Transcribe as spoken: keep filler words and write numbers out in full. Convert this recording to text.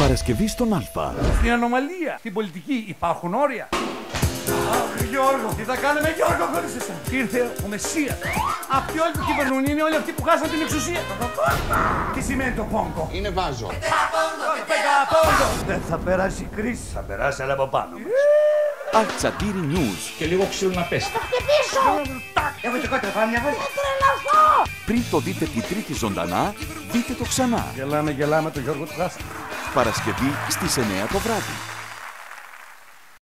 Παρασκευή στον Αλφα. Στην ανομαλία, στην πολιτική υπάρχουν όρια. Αχ, Γιώργο, τι θα κάνουμε, Γιώργο, χωρίς εσένα. Ήρθε ο Μεσσίας. Αυτοί όλοι που κυβερνούν είναι όλοι αυτοί που χάσαν την εξουσία. Τι σημαίνει το πόγκο? Είναι βάζο. Δεν θα περάσει η κρίση. Θα περάσει, αλλά από πάνω. Αλτσαντήρι News. Και λίγο ξύλο να πέσει. Έχω και κότρα, πάμε μια βόλτα. Πριν το δείτε την Τρίτη ζωντανά, δείτε το ξανά. Γελάμε, γελάμε, το Γιώργο του χάσαμε. Παρασκευή στις εννιά το βράδυ.